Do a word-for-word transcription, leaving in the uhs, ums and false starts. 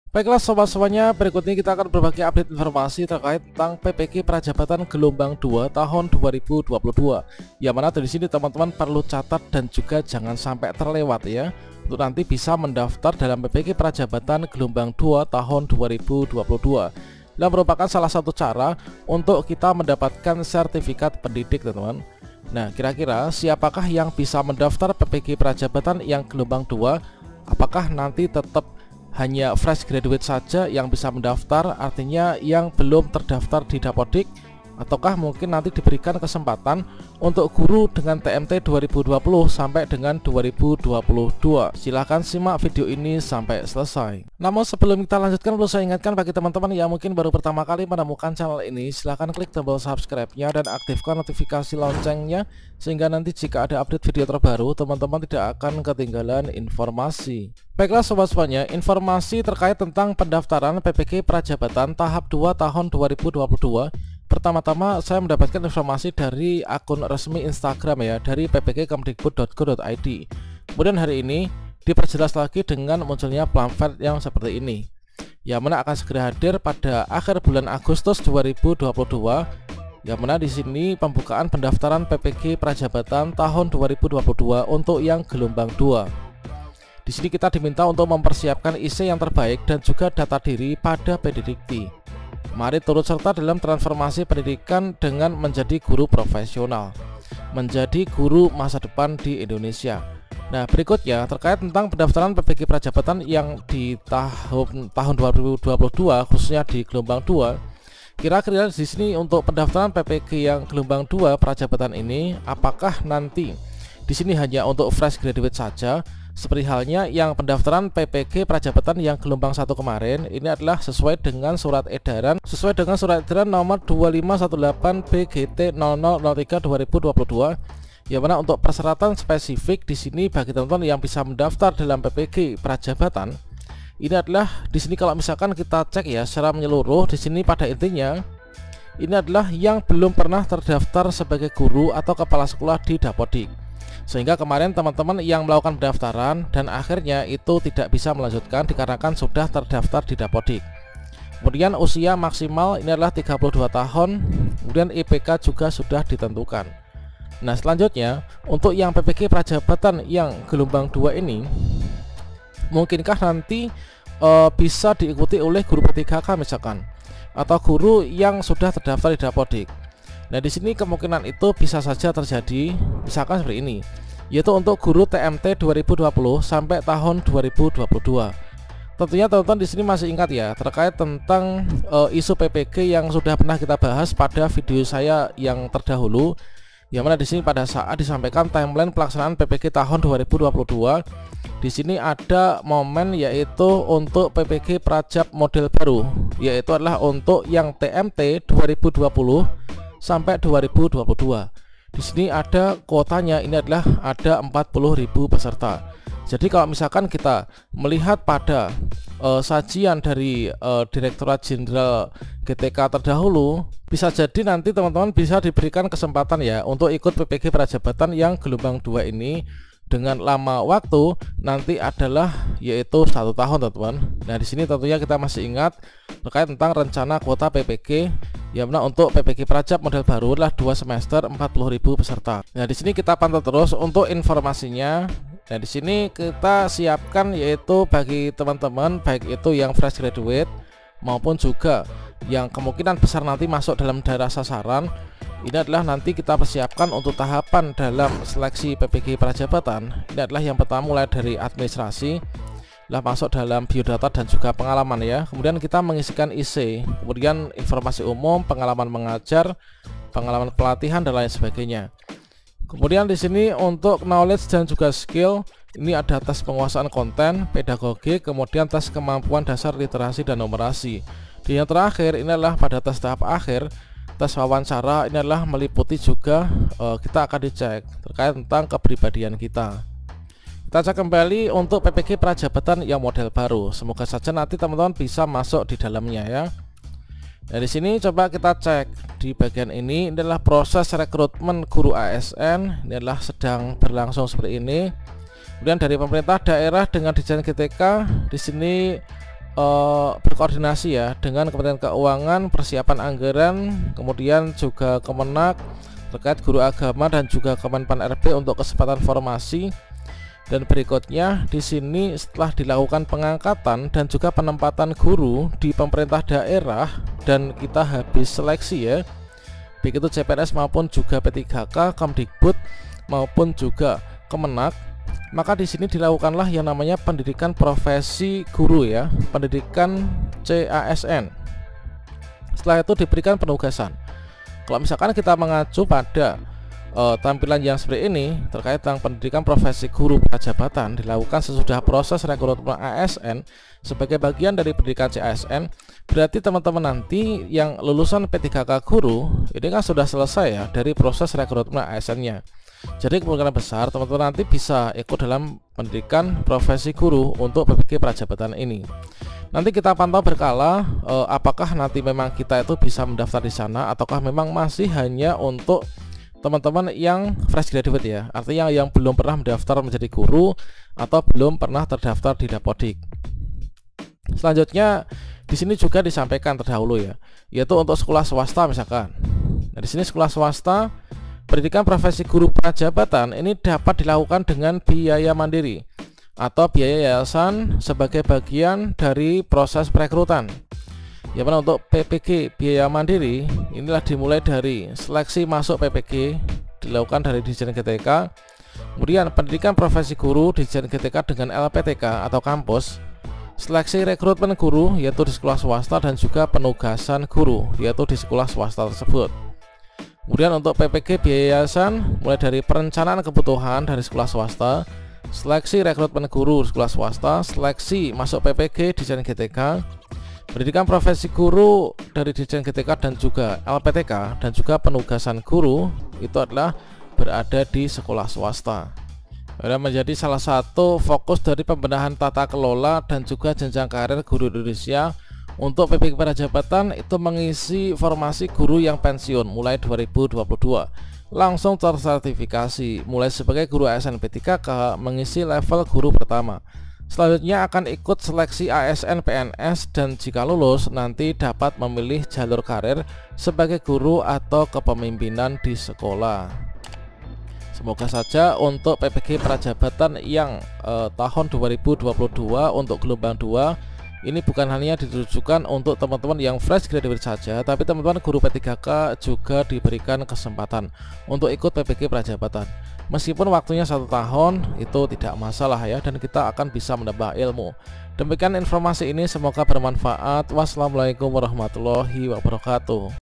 Baiklah sobat-sobatnya, berikut ini kita akan berbagi update informasi terkait tentang P P K Prajabatan Gelombang dua tahun dua ribu dua puluh dua. Yang mana di sini teman-teman perlu catat dan juga jangan sampai terlewat ya, untuk nanti bisa mendaftar dalam P P K Prajabatan Gelombang dua tahun dua ribu dua puluh dua. Yang merupakan salah satu cara untuk kita mendapatkan sertifikat pendidik, teman-teman. Nah, kira-kira siapakah yang bisa mendaftar P P K Prajabatan yang gelombang dua? Apakah nanti tetap hanya fresh graduate saja yang bisa mendaftar, artinya yang belum terdaftar di Dapodik, ataukah mungkin nanti diberikan kesempatan untuk guru dengan T M T dua ribu dua puluh sampai dengan dua ribu dua puluh dua? Silahkan simak video ini sampai selesai. Namun sebelum kita lanjutkan, perlu saya ingatkan bagi teman-teman yang mungkin baru pertama kali menemukan channel ini, silahkan klik tombol subscribe-nya dan aktifkan notifikasi loncengnya, sehingga nanti jika ada update video terbaru, teman-teman tidak akan ketinggalan informasi. Baiklah sobat-sobatnya, informasi terkait tentang pendaftaran P P K Prajabatan tahap dua tahun dua ribu dua puluh dua. Pertama-tama saya mendapatkan informasi dari akun resmi Instagram ya, dari p p k kemdikbud dot go dot i d. Kemudian hari ini diperjelas lagi dengan munculnya pamflet yang seperti ini, yang mana akan segera hadir pada akhir bulan Agustus dua ribu dua puluh dua. Yang mana di sini pembukaan pendaftaran P P K Prajabatan tahun dua ribu dua puluh dua untuk yang gelombang dua. Di sini kita diminta untuk mempersiapkan I C yang terbaik dan juga data diri pada P D Dikti. Mari turut serta dalam transformasi pendidikan dengan menjadi guru profesional, menjadi guru masa depan di Indonesia. Nah, berikutnya terkait tentang pendaftaran P P K Prajabatan yang di tahun tahun dua ribu dua puluh dua, khususnya di gelombang dua. Kira-kira di sini untuk pendaftaran P P K yang gelombang dua Prajabatan ini, apakah nanti di sini hanya untuk fresh graduate saja? Seperti halnya yang pendaftaran P P K Prajabatan yang gelombang satu kemarin, ini adalah sesuai dengan surat edaran sesuai dengan surat edaran nomor dua lima satu delapan B G T nol nol nol tiga dua ribu dua puluh dua. Yang mana untuk persyaratan spesifik di sini bagi teman-teman yang bisa mendaftar dalam P P K Prajabatan, ini adalah di sini kalau misalkan kita cek ya secara menyeluruh, di sini pada intinya ini adalah yang belum pernah terdaftar sebagai guru atau kepala sekolah di Dapodik. Sehingga kemarin teman-teman yang melakukan pendaftaran dan akhirnya itu tidak bisa melanjutkan dikarenakan sudah terdaftar di Dapodik. Kemudian usia maksimal ini adalah tiga puluh dua tahun, kemudian I P K juga sudah ditentukan. Nah, selanjutnya untuk yang P P K Prajabatan yang gelombang dua ini, mungkinkah nanti e, bisa diikuti oleh guru P tiga K misalkan, atau guru yang sudah terdaftar di Dapodik? Nah, di sini kemungkinan itu bisa saja terjadi, misalkan seperti ini, yaitu untuk guru T M T dua ribu dua puluh sampai tahun dua ribu dua puluh dua. Tentunya teman-teman di sini masih ingat ya terkait tentang uh, isu P P K yang sudah pernah kita bahas pada video saya yang terdahulu, yang mana di sini pada saat disampaikan timeline pelaksanaan P P K tahun dua ribu dua puluh dua, di sini ada momen yaitu untuk P P K Prajab model baru, yaitu adalah untuk yang T M T dua ribu dua puluh sampai dua ribu dua puluh dua. Di sini ada kuotanya, ini adalah ada empat puluh ribu peserta. Jadi kalau misalkan kita melihat pada uh, sajian dari uh, Direktorat Jenderal G T K terdahulu, bisa jadi nanti teman-teman bisa diberikan kesempatan ya untuk ikut P P K Prajabatan yang gelombang dua ini dengan lama waktu nanti adalah yaitu satu tahun, teman-teman. Nah, di sini tentunya kita masih ingat terkait tentang rencana kuota P P K, yang mana untuk P P K Prajab model baru adalah dua semester empat puluh ribu peserta. Nah, di sini kita pantau terus untuk informasinya. Nah, di sini kita siapkan yaitu bagi teman-teman baik itu yang fresh graduate maupun juga yang kemungkinan besar nanti masuk dalam daerah sasaran. Ini adalah nanti kita persiapkan untuk tahapan dalam seleksi P P K Prajabatan. Ini adalah yang pertama mulai dari administrasi, lah masuk dalam biodata dan juga pengalaman ya. Kemudian kita mengisikan I C, kemudian informasi umum, pengalaman mengajar, pengalaman pelatihan dan lain sebagainya. Kemudian di sini untuk knowledge dan juga skill, ini ada tes penguasaan konten, pedagogi, kemudian tes kemampuan dasar literasi dan numerasi. Dan yang terakhir ini adalah pada tes tahap akhir, tes wawancara. Ini adalah meliputi juga uh, kita akan dicek terkait tentang kepribadian kita. Kita cek kembali untuk P P K Prajabatan yang model baru. Semoga saja nanti teman-teman bisa masuk di dalamnya ya. Nah, di sini coba kita cek di bagian ini, ini adalah proses rekrutmen guru A S N. Ini adalah sedang berlangsung seperti ini. Kemudian dari pemerintah daerah dengan Ditjen G T K, di sini uh, berkoordinasi ya dengan Kementerian Keuangan, persiapan anggaran, kemudian juga Kemenak terkait guru agama dan juga Kemenpan R B untuk kesempatan formasi. Dan berikutnya di sini setelah dilakukan pengangkatan dan juga penempatan guru di pemerintah daerah dan kita habis seleksi ya, baik itu C P N S maupun juga P tiga K, Kemdikbud maupun juga Kemenak, maka di sini dilakukanlah yang namanya pendidikan profesi guru ya, pendidikan C A S N. Setelah itu diberikan penugasan. Kalau misalkan kita mengacu pada Uh, tampilan yang seperti ini terkait tentang pendidikan profesi guru prajabatan dilakukan sesudah proses rekrutmen A S N sebagai bagian dari pendidikan C A S N, berarti teman-teman nanti yang lulusan P tiga K guru ini kan sudah selesai ya dari proses rekrutmen A S N-nya. Jadi kemungkinan besar teman-teman nanti bisa ikut dalam pendidikan profesi guru untuk P P G prajabatan ini. Nanti kita pantau berkala eh, apakah nanti memang kita itu bisa mendaftar di sana ataukah memang masih hanya untuk teman-teman yang fresh graduate ya, artinya yang belum pernah mendaftar menjadi guru atau belum pernah terdaftar di Dapodik. Selanjutnya di sini juga disampaikan terdahulu ya, yaitu untuk sekolah swasta misalkan. Nah, di sini sekolah swasta pendidikan profesi guru prajabatan ini dapat dilakukan dengan biaya mandiri atau biaya yayasan sebagai bagian dari proses perekrutan. Ya, mana untuk P P G biaya mandiri inilah dimulai dari seleksi masuk P P G dilakukan dari Ditjen G T K, kemudian pendidikan profesi guru Ditjen G T K dengan L P T K atau kampus, seleksi rekrutmen guru yaitu di sekolah swasta dan juga penugasan guru yaitu di sekolah swasta tersebut. Kemudian untuk P P G biaya yayasan mulai dari perencanaan kebutuhan dari sekolah swasta, seleksi rekrutmen guru sekolah swasta, seleksi masuk P P G Ditjen G T K, pendidikan profesi guru dari Ditjen G T K dan juga L P T K dan juga penugasan guru itu adalah berada di sekolah swasta. Dan menjadi salah satu fokus dari pembenahan tata kelola dan juga jenjang karir guru Indonesia untuk P P G prajabatan itu mengisi formasi guru yang pensiun mulai dua ribu dua puluh dua. Langsung tersertifikasi mulai sebagai guru A S N P tiga K mengisi level guru pertama. Selanjutnya akan ikut seleksi A S N P N S dan jika lulus nanti dapat memilih jalur karir sebagai guru atau kepemimpinan di sekolah. Semoga saja untuk P P G prajabatan yang eh, tahun dua ribu dua puluh dua untuk gelombang dua ini bukan hanya ditujukan untuk teman-teman yang fresh graduate saja, tapi teman-teman guru P tiga K juga diberikan kesempatan untuk ikut P P G prajabatan. Meskipun waktunya satu tahun itu tidak masalah ya, dan kita akan bisa menambah ilmu. Demikian informasi ini, semoga bermanfaat. Wassalamualaikum warahmatullahi wabarakatuh.